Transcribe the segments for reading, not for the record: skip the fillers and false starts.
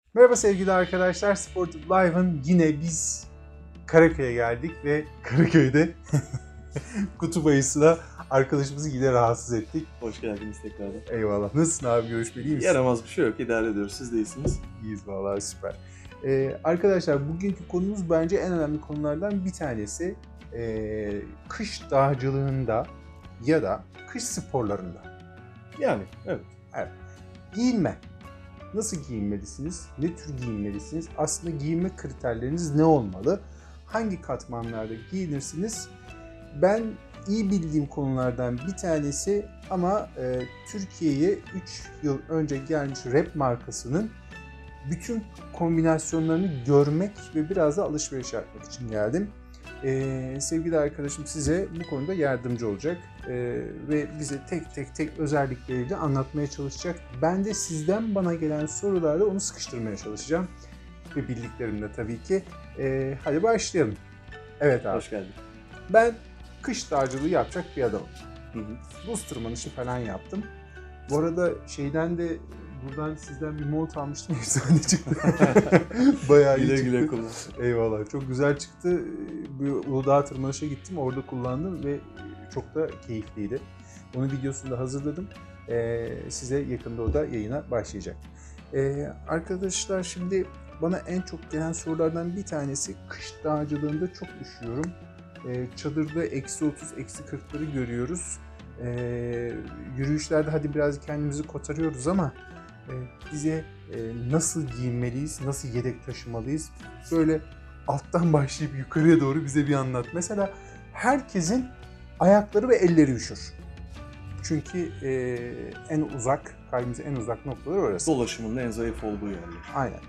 Merhaba sevgili arkadaşlar, Sportive Live'ın yine biz Karaköy'e geldik ve Karaköy'de kutup ayısıyla arkadaşımızı yine rahatsız ettik. Hoş geldiniz tekrardan. Eyvallah. Nasılsın abi? Görüşmeli misin? Yaramaz bir şey yok. İdare ediyoruz. Siz de iyisiniz. İyiyiz vallahi, süper. Arkadaşlar bugünkü konumuz bence en önemli konulardan bir tanesi. Kış dağcılığında ya da kış sporlarında. Yani evet. Giyinme. Nasıl giyinmelisiniz? Ne tür giyinmelisiniz? Aslında giyinme kriterleriniz ne olmalı? Hangi katmanlarda giyinirsiniz? Ben iyi bildiğim konulardan bir tanesi ama Türkiye'ye 3 yıl önce gelmiş rap markasının bütün kombinasyonlarını görmek ve biraz da alışveriş yapmak için geldim. Sevgili arkadaşım size bu konuda yardımcı olacak ve bize tek özellikleriyle anlatmaya çalışacak. Ben de sizden bana gelen sorularla onu sıkıştırmaya çalışacağım ve bildiklerimle tabii ki. Hadi başlayalım. Evet abi. Hoş geldin. Ben kış dağcılığı yapacak bir adamım. Hı. Buz tırmanışı falan yaptım. Bu arada şeyden de buradan sizden bir mont almıştım. Efsane çıktı. Bayağı iyi çıktı. Güle kullan. Eyvallah. Çok güzel çıktı. Bir Uludağ tırmanışa gittim. Orada kullandım ve çok da keyifliydi. Onun videosunu da hazırladım. Size yakında o da yayına başlayacak. Arkadaşlar şimdi bana en çok gelen sorulardan bir tanesi kış dağcılığında çok üşüyorum. Çadırda -30, -40'ları görüyoruz. Yürüyüşlerde hadi biraz kendimizi kotarıyoruz ama bize nasıl giyinmeliyiz, nasıl yedek taşımalıyız? Böyle alttan başlayıp yukarıya doğru bize bir anlat. Mesela herkesin ayakları ve elleri üşür. Çünkü en uzak, kalbimize en uzak noktalar orası. Dolaşımın en zayıf olduğu yerler. Aynen.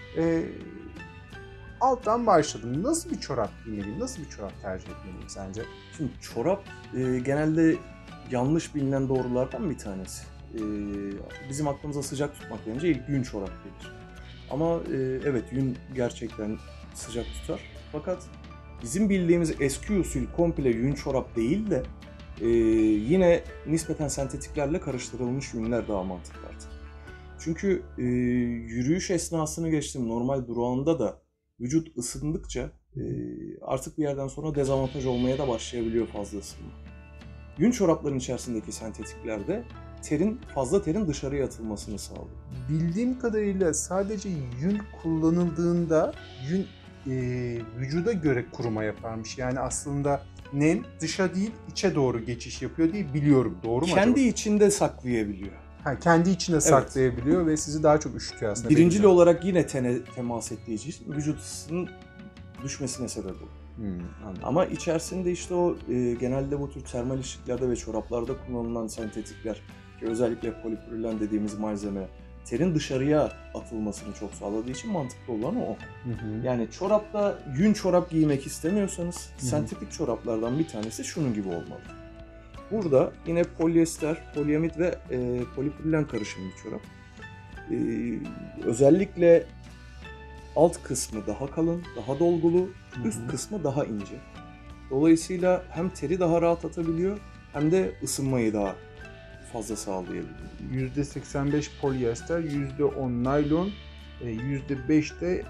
Alttan başladım. Nasıl bir çorap giymeliyim? Nasıl bir çorap tercih etmeliyim sence? Şimdi çorap genelde yanlış bilinen doğrulardan bir tanesi. Bizim aklımıza sıcak tutmak deyince ilk yün çorap gelir. Ama evet yün gerçekten sıcak tutar. Fakat bizim bildiğimiz eski usul komple yün çorap değil de yine nispeten sentetiklerle karıştırılmış yünler daha mantıklı artık. Çünkü yürüyüş esnasını geçtim normal durağında da vücut ısındıkça artık bir yerden sonra dezavantaj olmaya da başlayabiliyor fazla ısınma. Yün çorapların içerisindeki sentetiklerde fazla terin dışarıya atılmasını sağlıyor. Bildiğim kadarıyla sadece yün kullanıldığında yün vücuda göre kuruma yaparmış. Yani aslında nem dışa değil içe doğru geçiş yapıyor diye biliyorum. Doğru mu Kendi acaba? içinde saklayabiliyor. Kendi içinde saklayabiliyor ve sizi daha çok üşütüyor aslında. Birincil olarak yine tene temas ettiği için vücut ısısının düşmesine sebep oluyor. Ama içerisinde işte o genelde bu tür termal işliklerde ve çoraplarda kullanılan sentetikler ki özellikle polipropülen dediğimiz malzeme terin dışarıya atılmasını çok sağladığı için mantıklı olan o. Yani çorapta yün çorap giymek istemiyorsanız sentetik çoraplardan bir tanesi şunun gibi olmalı. Burada yine polyester, poliamid ve polipropülen karışımı bir çorap. Özellikle alt kısmı daha kalın, daha dolgulu, üst kısmı daha ince. Dolayısıyla hem teri daha rahat atabiliyor hem de ısınmayı daha fazla sağlayabiliyor. %85 polyester, %10 naylon, %5 de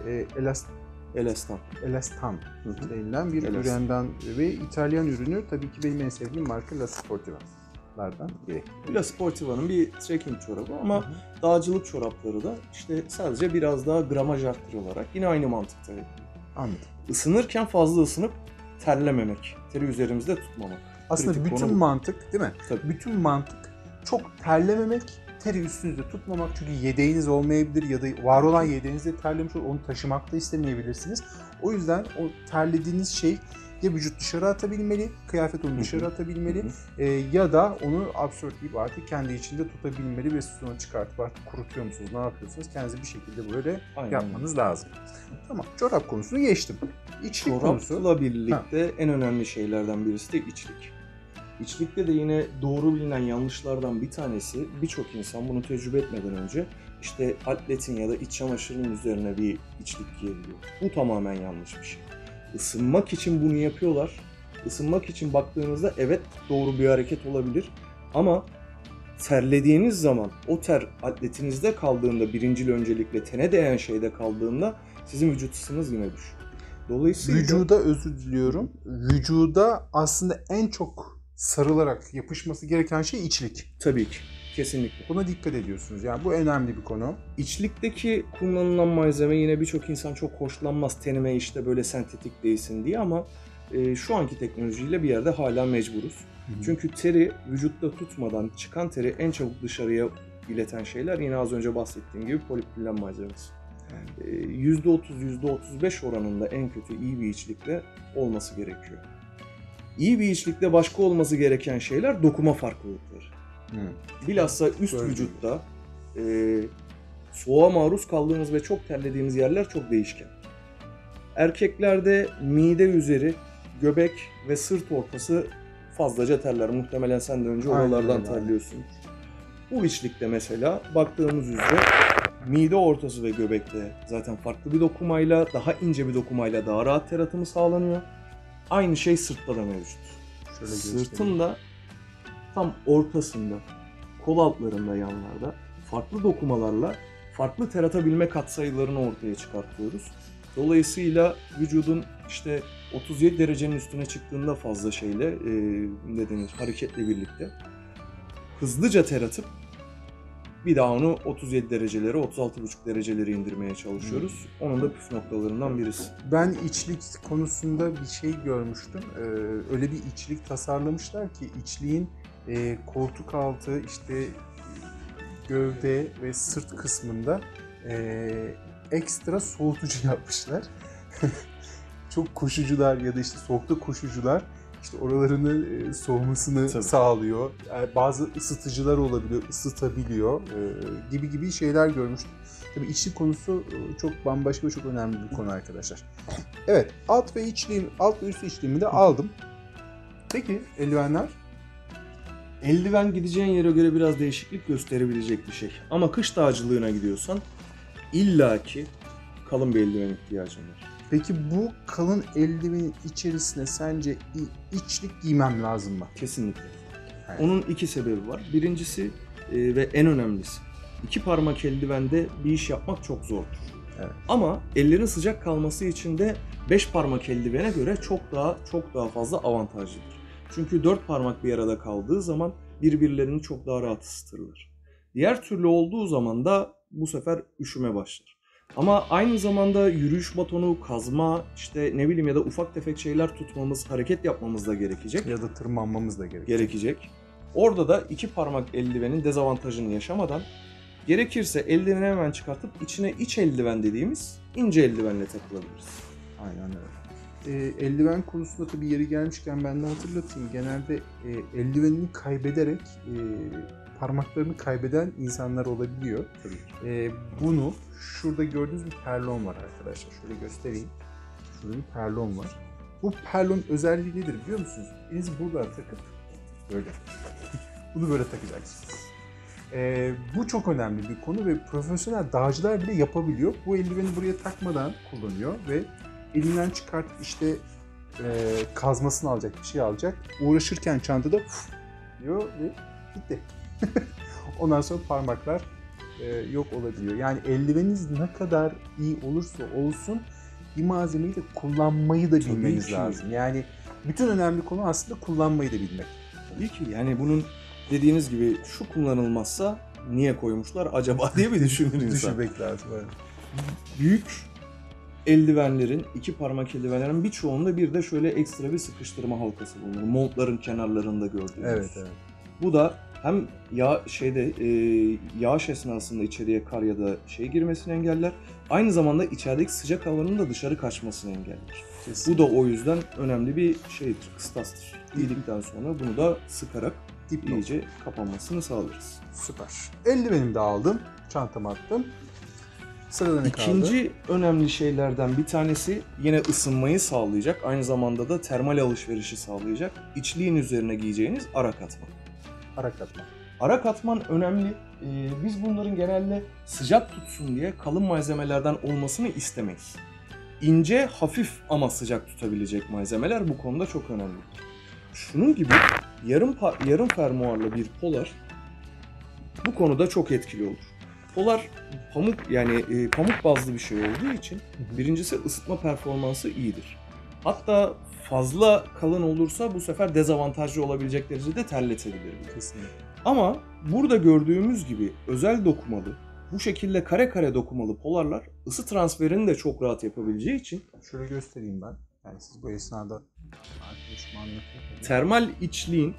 elastan denilen bir üründen ve İtalyan ürünü, tabii ki benim en sevdiğim marka La Sportiva'lardan biri. La Sportiva'nın bir trekking çorabı ama dağcılık çorapları da işte sadece biraz daha gramaj arttırılarak yine aynı mantıkta yapıyor. Anladım. Isınırken fazla ısınıp terlememek, teri üzerimizde tutmamak. Aslında kritik bütün konu bu. mantık değil mi? Tabii. Bütün mantık çok terlememek, teri üstünüzde tutmamak, çünkü yedeğiniz olmayabilir ya da var olan yedeğinizde terlemiş olur, onu taşımak da istemeyebilirsiniz. O yüzden o terlediğiniz şey ya vücut dışarı atabilmeli, kıyafet onu dışarı atabilmeli ya da onu absorbleyip artık kendi içinde tutabilmeli ve sonra çıkartıp artık kurutuyor musunuz, ne yapıyorsunuz? Kendinize bir şekilde böyle yapmanız lazım. Tamam, çorap konusunu geçtim. İçlik konusu. Çorapla birlikte en önemli şeylerden birisi de içlik. İçlikte de yine doğru bilinen yanlışlardan bir tanesi, birçok insan bunu tecrübe etmeden önce işte atletin ya da iç çamaşırının üzerine bir içlik giyebiliyor. Bu tamamen yanlış bir şey. Isınmak için bunu yapıyorlar. Isınmak için baktığınızda evet doğru bir hareket olabilir ama terlediğiniz zaman o ter atletinizde kaldığında, birincil öncelikle tene değen şeyde kaldığında sizin vücut ısınız yine düşüyor. Dolayısıyla Vücuda, özür diliyorum, vücuda aslında en çok sarılarak yapışması gereken şey içlik. tabii ki, kesinlikle. Buna dikkat ediyorsunuz. Yani bu önemli bir konu. İçlikteki kullanılan malzeme yine birçok insan çok hoşlanmaz tenime işte böyle sentetik değilsin diye ama şu anki teknolojiyle bir yerde hala mecburuz. Çünkü teri vücutta tutmadan çıkan teri en çabuk dışarıya ileten şeyler yine az önce bahsettiğim gibi polipropilen malzemesi. %30, %35 oranında en kötü iyi bir içlikle olması gerekiyor. İyi bir içlikte başka olması gereken şeyler dokuma farklılıkları. Bilhassa üst Böyle vücutta soğuğa maruz kaldığımız ve çok terlediğimiz yerler çok değişken. Erkeklerde mide üzeri, göbek ve sırt ortası fazlaca terler. Muhtemelen sen de önce oralardan Aynen. terliyorsun. Bu içlikte mesela baktığımız üzere mide ortası ve göbekte zaten farklı bir dokumayla, daha ince bir dokumayla daha rahat ter atımı sağlanıyor. Aynı şey sırtta da mevcut. Şöyle Sırtın da tam ortasında, kol altlarında, yanlarda farklı dokumalarla farklı ter atabilme katsayılarını ortaya çıkartıyoruz. Dolayısıyla vücudun işte 37 derecenin üstüne çıktığında fazla şeyle, ne denir, hareketle birlikte hızlıca ter atıp bir daha onu 37 derecelere, 36,5 derecelere indirmeye çalışıyoruz. Onun da püf noktalarından birisi. Ben içlik konusunda bir şey görmüştüm. Öyle bir içlik tasarlamışlar ki içliğin koltuk altı, işte gövde ve sırt kısmında ekstra soğutucu yapmışlar. Çok koşucular ya da işte soğukta koşucular işte oralarını soğumasını Tabii. sağlıyor. Yani bazı ısıtıcılar olabiliyor, ısıtabiliyor gibi şeyler görmüştüm. Tabii içlik konusu çok bambaşka ve çok önemli bir konu arkadaşlar. Evet, alt ve üst içliğimi de aldım. Peki eldivenler? Eldiven gideceğin yere göre biraz değişiklik gösterebilecek bir şey. Ama kış dağcılığına gidiyorsan illaki kalın bir eldiven ihtiyacın var. Peki bu kalın eldivenin içerisine sence içlik giymem lazım mı? Kesinlikle. Evet. Onun iki sebebi var. Birincisi ve en önemlisi, 2 parmak eldivende bir iş yapmak çok zordur. Evet. Ama ellerin sıcak kalması için de 5 parmak eldivene göre çok daha fazla avantajlıdır. Çünkü 4 parmak bir arada kaldığı zaman birbirlerini çok daha rahat ısıtırlar. Diğer türlü olduğu zaman da bu sefer üşüme başlar. Ama aynı zamanda yürüyüş batonu, kazma, işte ne bileyim ya da ufak tefek şeyler tutmamız, hareket yapmamız da gerekecek. Ya da tırmanmamız da gerekecek. Orada da 2 parmak eldivenin dezavantajını yaşamadan gerekirse eldiveni hemen çıkartıp içine iç eldiven dediğimiz ince eldivenle takılabiliriz. Aynen öyle. Eldiven konusunda tabii yeri gelmişken ben de hatırlatayım. Genelde eldivenini kaybederek parmaklarını kaybeden insanlar olabiliyor. Bunu şurada gördüğünüz bir perlon var arkadaşlar. Şöyle göstereyim. Şurada bir perlon var. Bu perlon özelliği nedir biliyor musunuz? Elinizi buradan takıp böyle. Bunu böyle takacaksınız. Bu çok önemli bir konu ve profesyonel dağcılar bile yapabiliyor. Bu eldiveni buraya takmadan kullanıyor ve elinden çıkartıp işte kazmasını alacak, bir şey alacak. Uğraşırken çantada diyor ve gitti. Ondan sonra parmaklar yok olabiliyor. Yani eldiveniniz ne kadar iyi olursa olsun bir malzemeyi de kullanmayı da bilmeniz lazım. Yani bütün önemli konu aslında kullanmayı da bilmek. Tabii ki yani bunun dediğiniz gibi şu kullanılmazsa niye koymuşlar acaba diye bir düşünür insan. Düşünmek lazım. Evet. Büyük eldivenlerin, 2 parmak eldivenlerin birçoğunda bir de şöyle ekstra bir sıkıştırma halkası bulunur. Montların kenarlarında gördüğünüz. Evet. Bu da hem yağış esnasında içeriye kar ya da girmesini engeller. Aynı zamanda içerideki sıcak havanın da dışarı kaçmasını engeller. Kesin. Bu da o yüzden önemli bir kıstastır. Giydikten sonra bunu da sıkarak iyice kapanmasını sağlarız. Süper. Eldivenimi de aldım. Çantama attım. Sırada ne kaldı? İkinci önemli şeylerden bir tanesi yine ısınmayı sağlayacak. Aynı zamanda da termal alışverişi sağlayacak. İçliğin üzerine giyeceğiniz ara katman. Ara katman. Ara katman önemli. Biz bunların genelde sıcak tutsun diye kalın malzemelerden olmasını istemeyiz. İnce, hafif ama sıcak tutabilecek malzemeler bu konuda çok önemli. Şunun gibi yarım fermuarlı bir polar bu konuda çok etkili olur. Polar pamuk pamuk bazlı bir şey olduğu için birincisi ısıtma performansı iyidir. Hatta fazla kalın olursa bu sefer dezavantajlı olabilecek derecede terletebilir. Kesinlikle. Ama burada gördüğümüz gibi özel dokumalı, bu şekilde kare kare dokumalı polarlar ısı transferini de çok rahat yapabileceği için Şöyle göstereyim ben. Yani siz bu esnada arkadaşıma anlatın. termal içliğin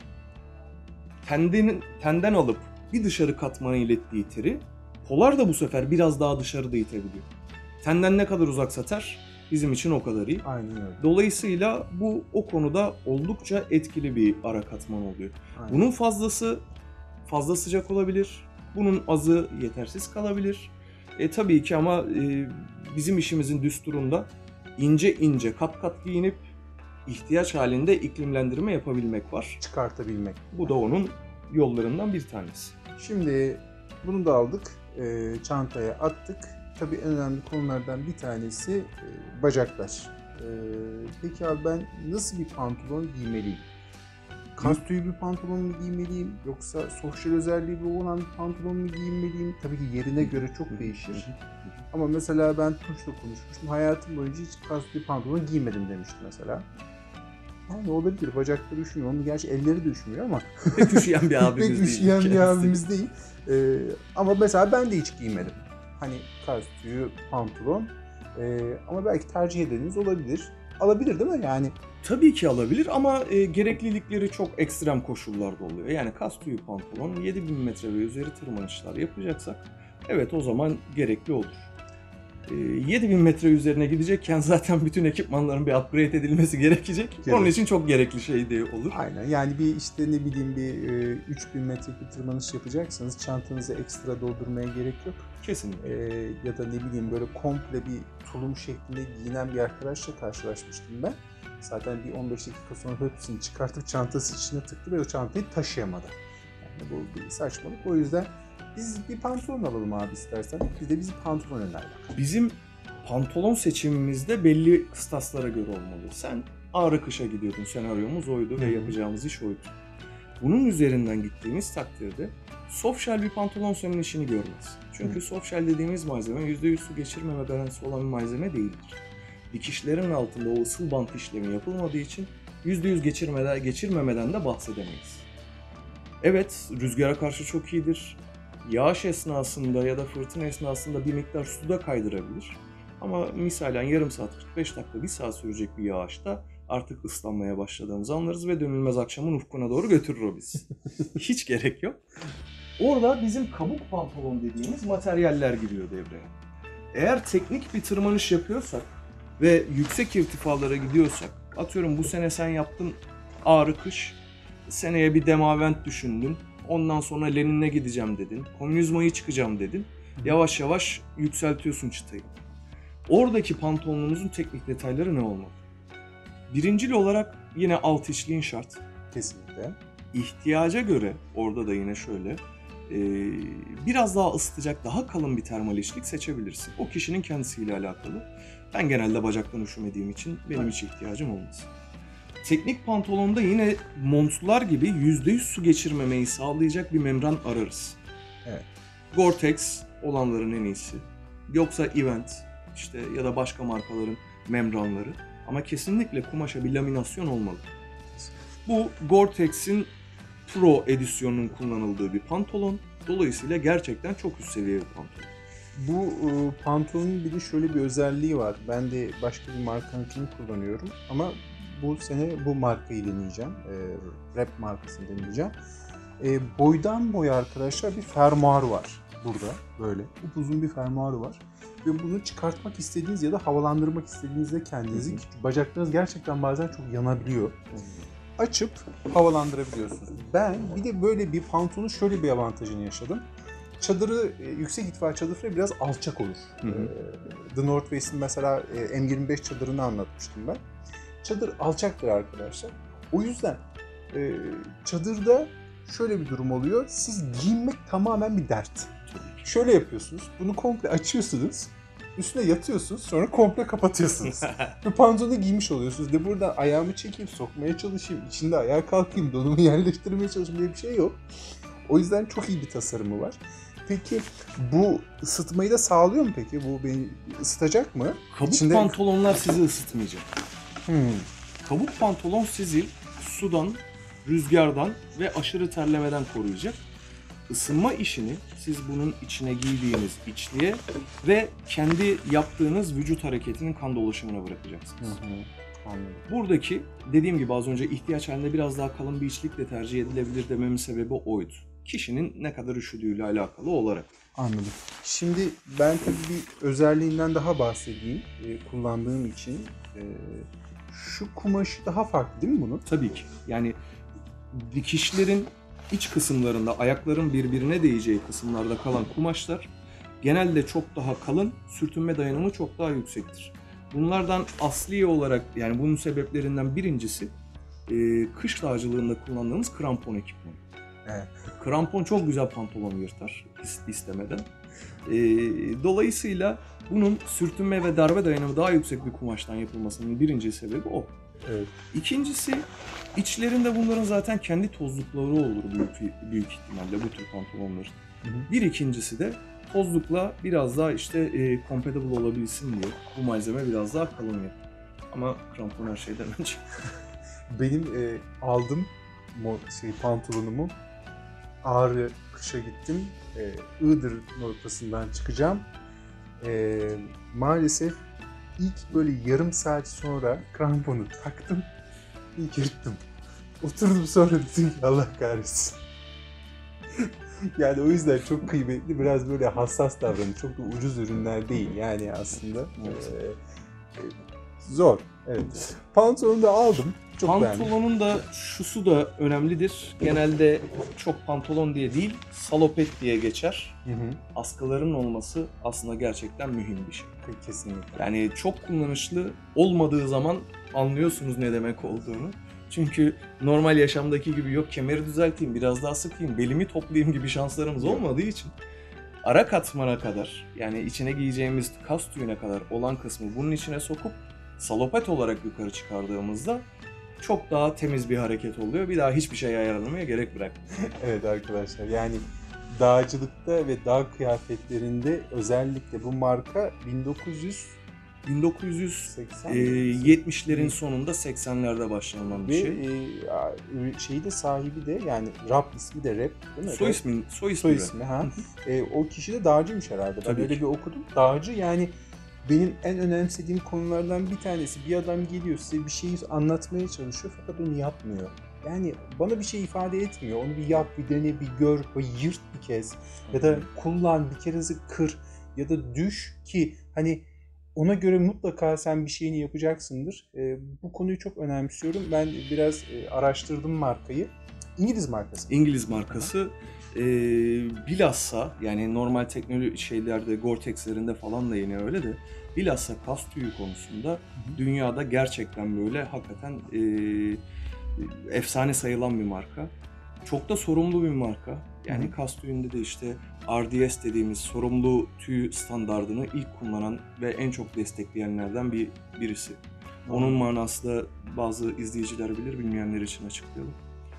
tenden alıp bir dışarı katmana ilettiği teri, polar da bu sefer biraz daha dışarıda itebiliyor. Tenden ne kadar uzaksa ter, bizim için o kadar iyi. Aynen öyle. Dolayısıyla bu o konuda oldukça etkili bir ara katman oluyor. Aynen. Bunun fazla sıcak olabilir. Bunun azı yetersiz kalabilir. Tabii ki ama bizim işimizin düsturunda ince ince kat kat giyinip ihtiyaç halinde iklimlendirme yapabilmek var. Çıkartabilmek. Bu da onun yollarından bir tanesi. Şimdi bunu da aldık. Çantaya attık. Tabii en önemli konulardan bir tanesi bacaklar. Peki abi ben nasıl bir pantolon giymeliyim? Kas tüyü bir pantolon mu giymeliyim? Yoksa softshell özelliği olan bir pantolon mu giymeliyim? Tabii ki yerine göre çok değişir. Ama mesela ben Tunç'la konuşmuştum. Hayatım boyunca hiç kas tüyü pantolon giymedim demişti mesela. Yani olabilir. Bacakları üşümüyor. Onun gerçi elleri de üşümüyor ama. Pek üşüyen bir abimiz değil. Pek üşüyen bir abimiz değil. Ama mesela ben de hiç giymedim. Hani kas tüyü pantolon. Ama belki tercih edeniniz olabilir. Alabilir değil mi yani? Tabii ki alabilir ama gereklilikleri çok ekstrem koşullarda oluyor. Yani kas tüyü pantolon 7000 metre ve üzeri tırmanışlar yapacaksak evet o zaman gerekli olur. 7000 metre üzerine gidecekken zaten bütün ekipmanların bir upgrade edilmesi gerekecek. Evet. Onun için çok gerekli şey de olur. Aynen yani bir işte ne bileyim bir 3000 metrelik bir tırmanış yapacaksanız çantanızı ekstra doldurmaya gerek yok. Kesinlikle. Ya da ne bileyim böyle komple bir tulum şeklinde giyinen bir arkadaşla karşılaşmıştım ben. Zaten bir 15 dakika sonra hepsini çıkartıp çantası içine tıktı ve o çantayı taşıyamadı. Yani bu bir saçmalık. O yüzden biz bir pantolon alalım abi istersen. Bir de bizi pantolon öner bakalım. Bizim pantolon seçimimizde belli kıstaslara göre olmalı. Sen ağrı kışa gidiyordun, senaryomuz oydu ve yapacağımız iş oydu. Bunun üzerinden gittiğimiz takdirde softshell bir pantolon senin işini görmez. Çünkü softshell dediğimiz malzeme %100 su geçirmeme garantisi olan bir malzeme değildir. Dikişlerin altında o ısıl bant işlemi yapılmadığı için %100 geçirmemeden de bahsedemeyiz. Evet, rüzgara karşı çok iyidir. Yağış esnasında ya da fırtına esnasında bir miktar suda kaydırabilir. Ama misalen yarım saat, 45 dakika, 1 saat sürecek bir yağışta artık ıslanmaya başladığımızı anlarız ve dönülmez akşamın ufkuna doğru götürür o bizi. Hiç gerek yok. Orada bizim kabuk pantolon dediğimiz materyaller giriyor devreye. Eğer teknik bir tırmanış yapıyorsak ve yüksek irtifalara gidiyorsak, atıyorum bu sene sen yaptın ağrı kış, seneye bir demavent düşündün, ondan sonra Lenin'e gideceğim dedin, komünizmayı çıkacağım dedin, yavaş yavaş yükseltiyorsun çıtayı. Oradaki pantolonunuzun teknik detayları ne olmalı? Birincil olarak yine alt içliğin şart. Kesinlikle. İhtiyaca göre orada da yine şöyle biraz daha ısıtacak, daha kalın bir termal içlik seçebilirsin. O kişinin kendisiyle alakalı. Ben genelde bacaktan üşümediğim için benim hiç ihtiyacım olmaz. Teknik pantolonda yine montlar gibi %100 su geçirmemeyi sağlayacak bir membran ararız. Evet. Gore-Tex olanların en iyisi. Yoksa Event işte ya da başka markaların membranları. Ama kesinlikle kumaşa bir laminasyon olmalı. Bu Gore-Tex'in Pro edisyonunun kullanıldığı bir pantolon. Dolayısıyla gerçekten çok üst seviye bir pantolon. Bu pantolonun bir de şöyle bir özelliği var. Ben de başka bir markanınkini kullanıyorum ama bu sene bu markayı deneyeceğim. Rap markasını deneyeceğim. Boydan boya arkadaşlar bir fermuar var burada. Böyle upuzun bir fermuarı var. Ve bunu çıkartmak istediğiniz ya da havalandırmak istediğinizde kendinizi, bacaklarınız gerçekten bazen çok yanabiliyor. Açıp havalandırabiliyorsunuz. Ben bir de böyle bir pantolonun şöyle bir avantajını yaşadım. Çadırı, yüksek irtifa çadırı biraz alçak olur. The North Face'in mesela M25 çadırını anlatmıştım ben. Çadır alçaktır arkadaşlar. O yüzden çadırda şöyle bir durum oluyor. Siz giyinmek tamamen bir dert. Şöyle yapıyorsunuz. Bunu komple açıyorsunuz. Üstüne yatıyorsunuz. Sonra komple kapatıyorsunuz. Bir pantolonu giymiş oluyorsunuz. De buradan ayağımı çekeyim, sokmaya çalışayım. İçinde ayağa kalkayım, donumu yerleştirmeye çalışayım diye bir şey yok. O yüzden çok iyi bir tasarımı var. Peki bu ısıtmayı da sağlıyor mu peki? Bu beni ısıtacak mı? Kabuk pantolonlar sizi ısıtmayacak. Hmm. Kabuk pantolon sizi sudan, rüzgardan ve aşırı terlemeden koruyacak. Isınma işini siz bunun içine giydiğiniz içliğe ve kendi yaptığınız vücut hareketinin kan dolaşımına bırakacaksınız. Anladım. Buradaki dediğim gibi az önce ihtiyaç halinde biraz daha kalın bir içlik de tercih edilebilir dememin sebebi oydu. Kişinin ne kadar üşüdüğüyle alakalı olarak. Anladım. Şimdi ben tabii bir özelliğinden daha bahsedeyim kullandığım için. Şu kumaşı daha farklı değil mi bunun? Tabii ki. Yani dikişlerin iç kısımlarında, ayakların birbirine değeceği kısımlarda kalan kumaşlar genelde çok daha kalın, sürtünme dayanımı çok daha yüksektir. Bunlardan asli olarak, yani bunun sebeplerinden birincisi kış dağcılığında kullandığımız krampon ekipmanı. Evet. Krampon çok güzel pantolonu yırtar istemeden. Dolayısıyla bunun sürtünme ve darbe dayanımı daha yüksek bir kumaştan yapılmasının birinci sebebi o. Evet. İkincisi, içlerinde bunların zaten kendi tozlukları olur büyük ihtimalle bu tür pantolonların. Bir ikincisi de tozlukla biraz daha compatible olabilsin diye bu malzeme biraz daha kalın yapıyor. Ama krampon her şeyden önce. Benim aldım pantolonumu. Ağrı kışa gittim. Iğdır noktasından çıkacağım. Maalesef ilk böyle yarım saat sonra kramponu taktım. İlk yırttım. Oturdum sonra dedim ki Allah kahretsin. Yani o yüzden çok kıymetli, biraz böyle hassas davranın. Çok da ucuz ürünler değil yani aslında. Zor. Evet. Pantolonu da aldım. Çok Pantolonun da şusu da önemlidir. Genelde çok pantolon diye değil, salopet diye geçer. Askıların olması aslında gerçekten mühim bir şey. Kesinlikle. Yani çok kullanışlı olmadığı zaman anlıyorsunuz ne demek olduğunu. Çünkü normal yaşamdaki gibi yok kemeri düzelteyim, biraz daha sıkayım, belimi toplayayım gibi şanslarımız olmadığı için ara katmana kadar, yani içine giyeceğimiz kas tüyüne kadar olan kısmı bunun içine sokup salopet olarak yukarı çıkardığımızda çok daha temiz bir hareket oluyor. Bir daha hiçbir şey ayarlamaya gerek bırakmıyor. Evet arkadaşlar, yani dağcılıkta ve dağ kıyafetlerinde özellikle bu marka 1970'lerin sonunda 80'lerde başlanan bir şey. Şeyi de sahibi de, yani rap ismi de rap değil mi? Soy ismi. Ha. O kişi de dağcıymış herhalde. Ben Tabii öyle ki. bir okudum. Dağcı, yani benim en önemsediğim konulardan bir tanesi, bir adam geliyor size bir şeyi anlatmaya çalışıyor fakat onu yapmıyor. Yani bana bir şey ifade etmiyor. Onu bir yap, bir dene, bir gör, bir yırt bir kez. Ya da kullan, bir keresi kır ya da düş ki hani ona göre mutlaka sen bir şeyini yapacaksındır. Bu konuyu çok önemsiyorum. Ben biraz araştırdım markayı. İngiliz markası. İngiliz markası. Bilhassa yani normal teknoloji şeylerde, Gore-Tex'lerinde falan da yine öyle de bilhassa kas tüyü konusunda dünyada gerçekten böyle hakikaten efsane sayılan bir marka. Çok da sorumlu bir marka. Yani kas tüyünde de RDS dediğimiz sorumlu tüy standardını ilk kullanan ve en çok destekleyenlerden birisi. Onun manası da bazı izleyiciler bilir, bilmeyenler için açıklayalım.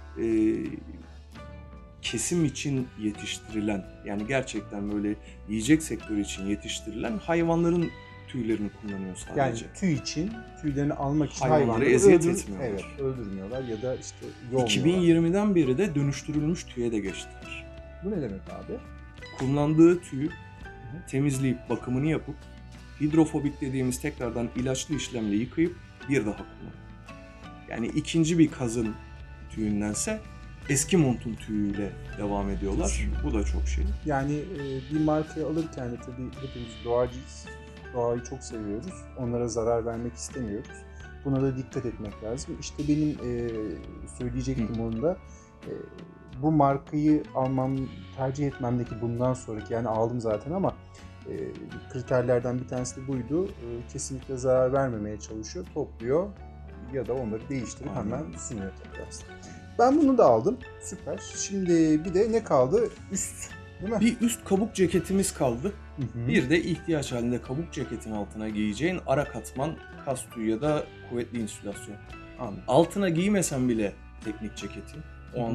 Kesim için yetiştirilen, yani gerçekten böyle yiyecek sektörü için yetiştirilen hayvanların tüylerini kullanıyor sadece. Yani tüy için, tüylerini almak için hayvanları eziyet etmiyorlar. Evet, öldürmüyorlar ya da yolmuyorlar. 2020'den beri de dönüştürülmüş tüye de geçtiler. Bu ne demek abi? Kullandığı tüyü temizleyip bakımını yapıp hidrofobik dediğimiz tekrardan ilaçlı işlemle yıkayıp bir daha kullanıyor. Yani ikinci bir kazın tüyündense eski montun tüyüyle devam ediyorlar. Bu da çok şey. Yani bir markayı alırken de tabii hepimiz doğacıyız. Doğayı çok seviyoruz. Onlara zarar vermek istemiyoruz. Buna da dikkat etmek lazım. İşte benim söyleyecektim onu da. Bu markayı tercih etmemdeki bundan sonraki, yani aldım zaten ama kriterlerden bir tanesi de buydu. Kesinlikle zarar vermemeye çalışıyor, topluyor ya da onları değiştirip hemen sunuyor tekrar. Ben bunu da aldım. Süper. Şimdi bir de ne kaldı? Üst, değil mi? Bir üst kabuk ceketimiz kaldı. Hı-hı. Bir de ihtiyaç halinde kabuk ceketin altına giyeceğin ara katman kas tüyü ya da kuvvetli insülasyon. Anladım. Altına giymesen bile teknik ceketi, o an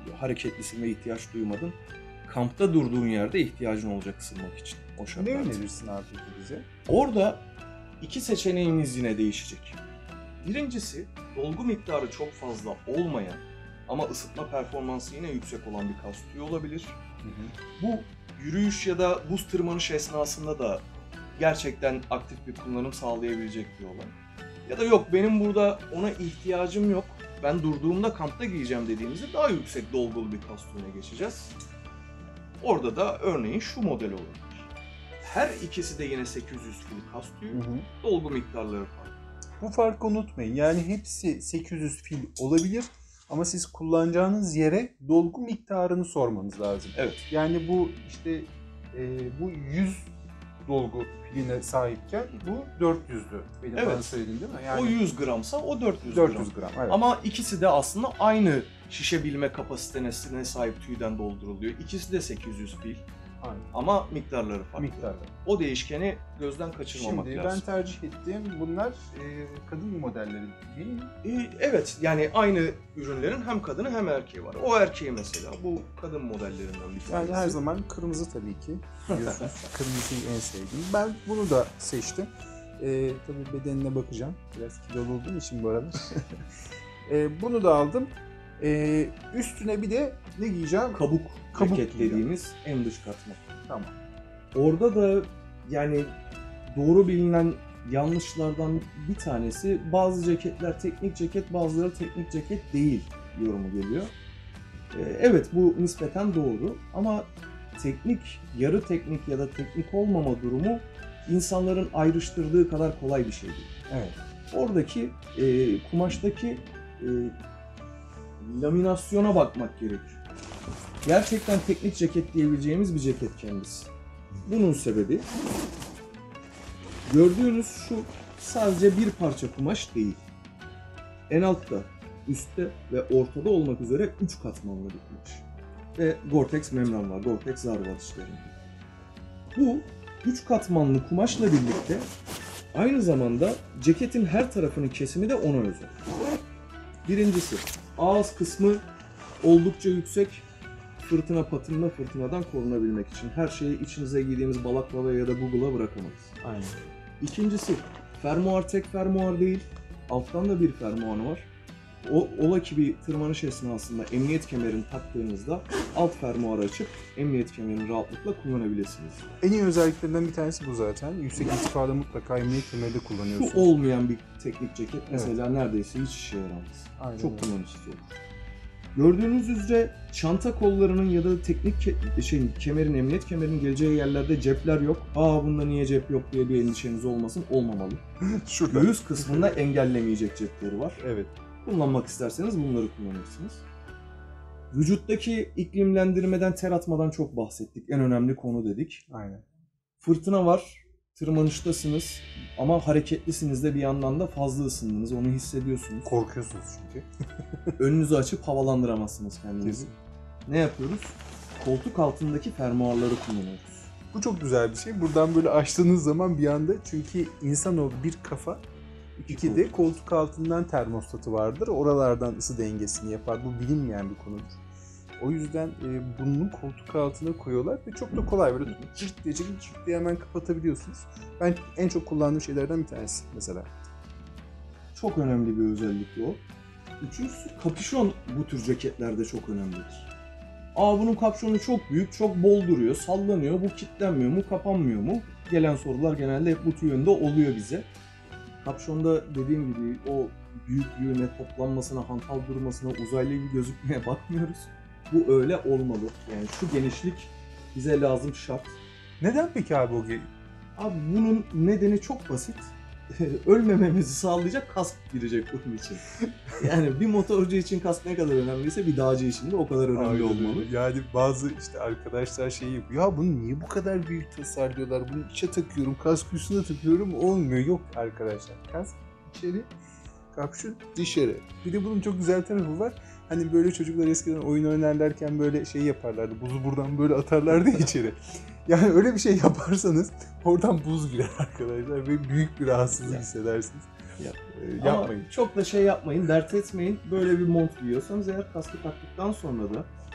hareketlisin ve ihtiyaç duymadın. Kampta durduğun yerde ihtiyacın olacak ısınmak için o Ne şartlarda. önerirsin abi peki bize? Orada iki seçeneğimiz yine değişecek. Birincisi, dolgu miktarı çok fazla olmayan ama ısıtma performansı yine yüksek olan bir kas tüyü olabilir. Bu yürüyüş ya da buz tırmanış esnasında da gerçekten aktif bir kullanım sağlayabilecek bir olay. Ya da yok, benim burada ona ihtiyacım yok, ben durduğumda kampta giyeceğim dediğimizde daha yüksek dolgulu bir kas tüyüne geçeceğiz. Orada da örneğin şu model olabilir. Her ikisi de yine 800 fil kas tüyü, dolgu miktarları farklı. Bu farkı unutmayın. Yani hepsi 800 fil olabilir ama siz kullanacağınız yere dolgu miktarını sormanız lazım. Evet. Yani bu işte bu 100 dolgu filine sahipken bu 400'dü. Benim Evet. bana söylediğin değil mi? Yani O 100 gramsa o 400 gram. 400 gram. Evet. Ama ikisi de aslında aynı şişebilme kapasitesine sahip tüyden dolduruluyor. İkisi de 800 fil Aynen. ama miktarları farklı. Miktarda. O değişkeni gözden kaçırmamak Şimdi lazım. ben tercih ettiğim bunlar kadın modelleri değil mi? Evet, yani aynı ürünlerin hem kadını hem erkeği var. O erkeği mesela bu kadın modellerinden bir tanesi. Yani her zaman kırmızı tabii ki. Biliyorsunuz. Kırmızıyı en sevdiğim. Ben bunu da seçtim. Tabii bedenine bakacağım. Biraz kilolu olduğum için bu arada. Bunu da aldım. Üstüne bir de ne giyeceğim? Kabuk ceket giyeceğim. dediğimiz en dış katman. Tamam. Orada da yani doğru bilinen yanlışlardan bir tanesi, bazı ceketler teknik ceket, bazıları teknik ceket değil yorumu geliyor. Evet, bu nispeten doğru ama teknik, yarı teknik ya da teknik olmama durumu insanların ayrıştırdığı kadar kolay bir şey değil. Evet. Oradaki kumaştaki laminasyona bakmak gerekiyor. Gerçekten teknik ceket diyebileceğimiz bir ceket kendisi. Bunun sebebi gördüğünüz şu sadece bir parça kumaş değil. En altta, üstte ve ortada olmak üzere 3 katmanlı bir kumaş. Ve Gore-Tex membran var, Gore-Tex zar var içlerinde. Bu 3 katmanlı kumaşla birlikte aynı zamanda ceketin her tarafının kesimi de ona özel. Birincisi, ağız kısmı oldukça yüksek, fırtına patınma fırtınadan korunabilmek için. Her şeyi içinize giydiğimiz balaklavaya ya da Google'a bırakamayız. Aynen. İkincisi, fermuar tek fermuar değil, alttan da bir fermuarı var. Ola ki bir tırmanış esnasında emniyet kemerini taktığınızda alt fermuarı açıp emniyet kemerini rahatlıkla kullanabilirsiniz. En iyi özelliklerinden bir tanesi bu zaten. Yüksek irtifada mutlaka emniyet kemeri de kullanıyorsunuz. Şu olmayan bir teknik ceket mesela neredeyse hiç işe yaramaz. Aynen Çok öyle. kullanışsız olur. Gördüğünüz üzere çanta kollarının ya da teknik kemerin, emniyet kemerinin geleceği yerlerde cepler yok. Bunda niye cep yok diye bir endişeniz olmamalı. Şurada. Göğüs kısmında engellemeyecek cepleri var. Evet. Kullanmak isterseniz bunları kullanırsınız. Vücuttaki iklimlendirmeden, ter atmadan çok bahsettik. En önemli konu dedik. Aynen. Fırtına var, tırmanıştasınız ama hareketlisiniz de bir yandan da fazla ısındınız. Onu hissediyorsunuz. Korkuyorsunuz çünkü. Önünüzü açıp havalandıramazsınız kendinizi. Kesin. Ne yapıyoruz? Koltuk altındaki fermuarları kullanıyoruz. Bu çok güzel bir şey. Buradan böyle açtığınız zaman bir anda, çünkü insanoğlu bir kafa, iki de koltuk altından termostatı vardır. Oralardan ısı dengesini yapar. Bu bilinmeyen bir konudur. O yüzden bunu koltuk altına koyuyorlar ve çok da kolay, böyle cırt diye hemen kapatabiliyorsunuz. Ben en çok kullandığım şeylerden bir tanesi mesela. Çok önemli bir özellik o. Üçüncüsü, kapüşon bu tür ceketlerde çok önemlidir. Bunun kapşonu çok büyük, çok bol duruyor, sallanıyor. Bu kilitlenmiyor mu, kapanmıyor mu? Gelen sorular genelde hep bu yönde oluyor bize. Kapşonda dediğim gibi o büyüklüğüne, toplanmasına, hantal durmasına, uzaylı gibi gözükmeye bakmıyoruz. Bu öyle olmalı. Yani şu genişlik bize lazım, şart. Neden peki abi o Bunun nedeni çok basit. Ölmememizi sağlayacak kask girecek bunun için. Yani bir motorcu için kask ne kadar önemliyse bir dağcı için de o kadar önemli olmalı. Yani bazı işte arkadaşlar şey yapıyor. Ya bunu niye bu kadar büyük tasarlıyorlar? Bunu içe takıyorum, kask üstüne takıyorum, olmuyor. Yok arkadaşlar. Kask içeri, kapşon dışarı. Bir de bunun çok güzel tarafı var. Hani böyle çocuklar eskiden oyun oynarlarken böyle şey yaparlardı. Buzu buradan böyle atarlardı içeri. Yani öyle bir şey yaparsanız oradan buz girer arkadaşlar ve büyük bir rahatsızlık hissedersiniz. Yapmayın. Ama çok da şey yapmayın, dert etmeyin. Böyle bir mont giyiyorsanız eğer, kaskı taktıktan sonra da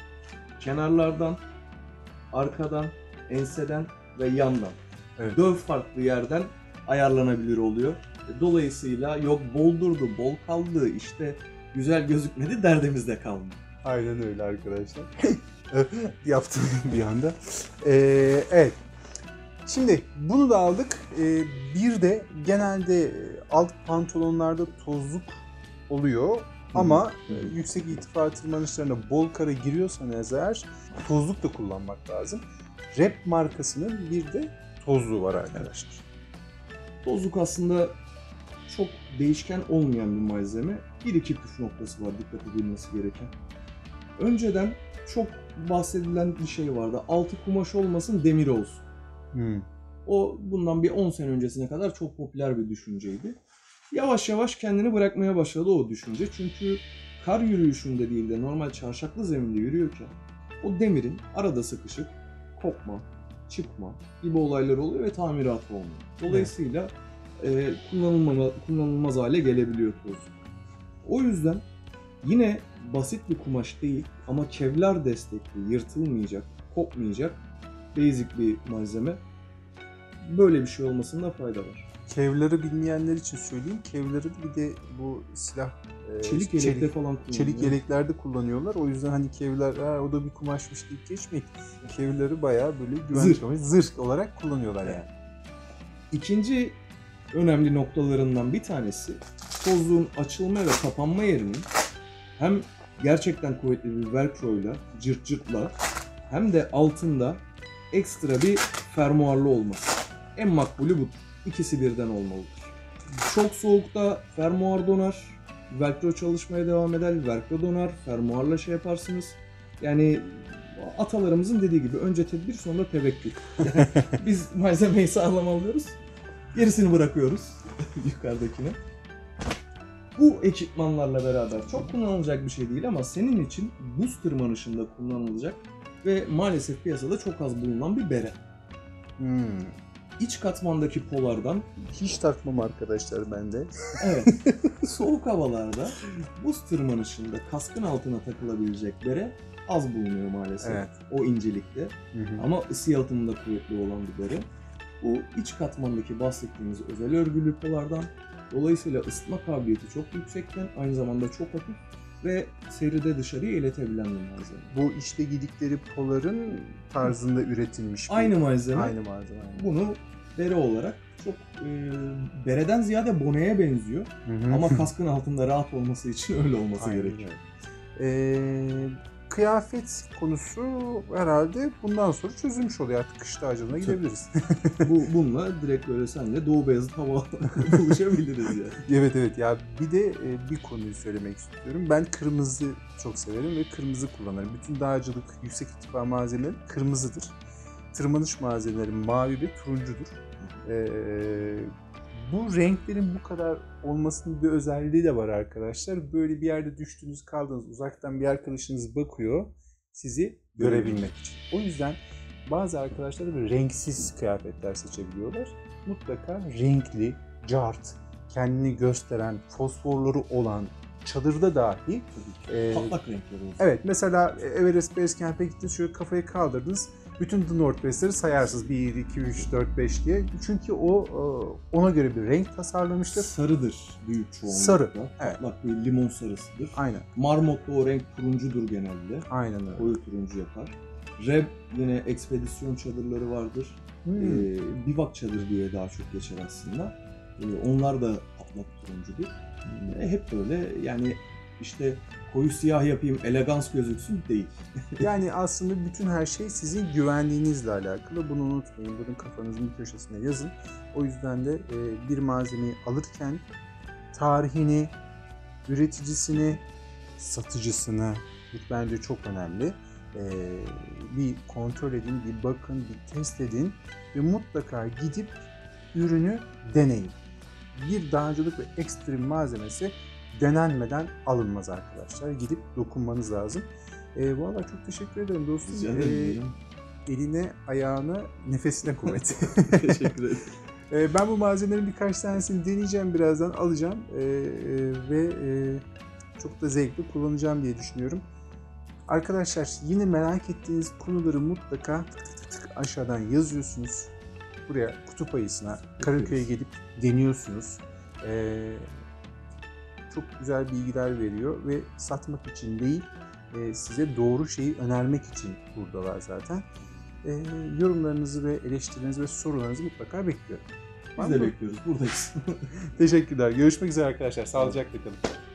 kenarlardan, arkadan, enseden ve yandan. Evet. 4 farklı yerden ayarlanabilir oluyor. Dolayısıyla yok bol durdu, bol kaldı, işte güzel gözükmedi, derdimizde kaldı. Aynen öyle arkadaşlar. Yaptım bir anda. Evet. Şimdi bunu da aldık. Bir de genelde alt pantolonlarda tozluk oluyor. Ama yüksek irtifa tırmanışlarına bol kara giriyorsanız eğer tozluk da kullanmak lazım. Rap markasının bir de tozluğu var arkadaşlar. Tozluk aslında çok değişken olmayan bir malzeme. Bir iki püf noktası var dikkat edilmesi gereken. Önceden çok bahsedilen bir şey vardı. Altı kumaş olmasın, demir olsun. O bundan bir 10 sene öncesine kadar çok popüler bir düşünceydi. Yavaş yavaş kendini bırakmaya başladı o düşünce. Çünkü kar yürüyüşünde değil de normal çarşaklı zeminde yürüyorken o demirin arada sıkışıp kopma, çıkma gibi olaylar oluyor ve tamiratı olmuyor. Dolayısıyla kullanılmaz hale gelebiliyor tozluk. O yüzden yine basit bir kumaş değil ama kevlar destekli, yırtılmayacak, kopmayacak basic bir malzeme. Böyle bir şey olmasında fayda var. Kevlar'ı bilmeyenler için söyleyeyim. Kevlar'ı bir de bu silah çelik yelekte falan kullanılıyor. Çelik yeleklerde kullanıyorlar. O yüzden hani Kevlar o da bir kumaşmış deyip geçmeyin. Kevlar'ı bayağı böyle güvenlik kumaş, zırh olarak kullanıyorlar yani. İkinci önemli noktalarından bir tanesi tozluğun açılma ve kapanma yerinin hem gerçekten kuvvetli bir velcro'yla, cırt cırtla hem de altında ekstra bir fermuarlı olması. En makbulü budur. İkisi birden olmalıdır. Çok soğukta fermuar donar, velcro çalışmaya devam eder, velcro donar, fermuarla şey yaparsınız. Yani atalarımızın dediği gibi önce tedbir sonra tevekkül. Yani biz malzemeyi sağlam alıyoruz, gerisini bırakıyoruz yukarıdakine. Bu ekipmanlarla beraber çok kullanılacak bir şey değil ama senin için buz tırmanışında kullanılacak ve maalesef piyasada çok az bulunan bir bere. İç katmandaki polardan hiç takmam arkadaşlar ben de. Evet. Soğuk havalarda buz tırmanışında kaskın altına takılabilecek bere az bulunuyor maalesef. Evet. O incelikte. Ama ısı yalıtımında kuvvetli olan bir bere. Bu iç katmandaki bahsettiğimiz özel örgülü polardan. Dolayısıyla ısıtma kabiliyeti çok yüksekten, aynı zamanda çok hafif ve seride dışarıya iletebilen bir malzeme. Bu işte giydikleri poların tarzında üretilmiş. Aynı malzeme. Aynı malzeme. Bunu bere olarak çok bereden ziyade boneye benziyor. Ama kaskın altında rahat olması için öyle olması gerekiyor. Kıyafet konusu herhalde bundan sonra çözülmüş oluyor. Artık kış tacılığına gidebiliriz. Bununla direkt böyle senle Doğu Beyazıt hava buluşabiliriz yani. Evet ya bir de bir konuyu söylemek istiyorum. Ben kırmızı çok severim ve kırmızı kullanırım. Bütün dağcılık, yüksek irtifa malzemeleri kırmızıdır. Tırmanış malzemeleri mavi ve turuncudur. Bu renklerin bu kadar olmasının bir özelliği de var arkadaşlar. Böyle bir yerde düştünüz, kaldınız, uzaktan bir arkadaşınız bakıyor sizi görebilmek için. O yüzden bazı arkadaşlar böyle renksiz kıyafetler seçebiliyorlar. Mutlaka renkli, cart, kendini gösteren, fosforları olan, çadırda dahi patlak renkleri olsun. Evet, mesela Everest Base Camp'e gittiniz, şöyle kafayı kaldırdınız. Bütün The North Face'leri sayarsınız 1, 2, 3, 4, 5 diye. Çünkü o ona göre bir renk tasarlamıştır. Sarıdır büyük çoğunlukla. Sarı. Evet. Patlak bir limon sarısıdır. Aynen. Marmot'ta o renk turuncudur genelde. Aynen öyle. Koyu turuncu yapar. Reb yine ekspedisyon çadırları vardır. Bivak çadır diye daha çok geçer aslında. Onlar da patlak turuncudur. Hep böyle yani işte koyu siyah yapayım, elegans gözüksün değil. Yani aslında bütün her şey sizin güvenliğinizle alakalı. Bunu unutmayın. Bunu kafanızın bir köşesine yazın. O yüzden de bir malzemeyi alırken tarihini, üreticisini, satıcısını, bu bence çok önemli. Bir kontrol edin, bir bakın, bir test edin ve mutlaka gidip ürünü deneyin. Bir dağcılık ve ekstrem malzemesi denenmeden alınmaz arkadaşlar. Gidip dokunmanız lazım. Vallahi çok teşekkür ederim dostum. Eline, ayağına, nefesine kuvvet. Teşekkür ederim. Ben bu malzemelerin birkaç tanesini deneyeceğim, birazdan alacağım ve çok da zevkli kullanacağım diye düşünüyorum. Arkadaşlar yine merak ettiğiniz konuları mutlaka aşağıdan yazıyorsunuz. Buraya kutup ayısına, Karaköy'e gelip deniyorsunuz. Çok güzel bilgiler veriyor ve satmak için değil, size doğru şeyi önermek için buradalar zaten. Yorumlarınızı ve eleştirilerinizi ve sorularınızı mutlaka bekliyorum. Biz de bekliyoruz. Buradayız. Teşekkürler. Görüşmek üzere arkadaşlar. Sağlıcakla kalın.